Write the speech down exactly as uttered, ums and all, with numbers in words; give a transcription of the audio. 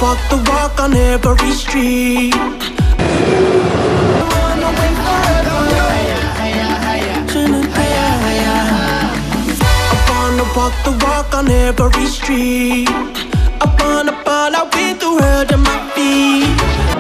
walk the walk on every street. I wanna wait forever. I wanna walk the walk on every street. I wanna fall out with the world at my feet.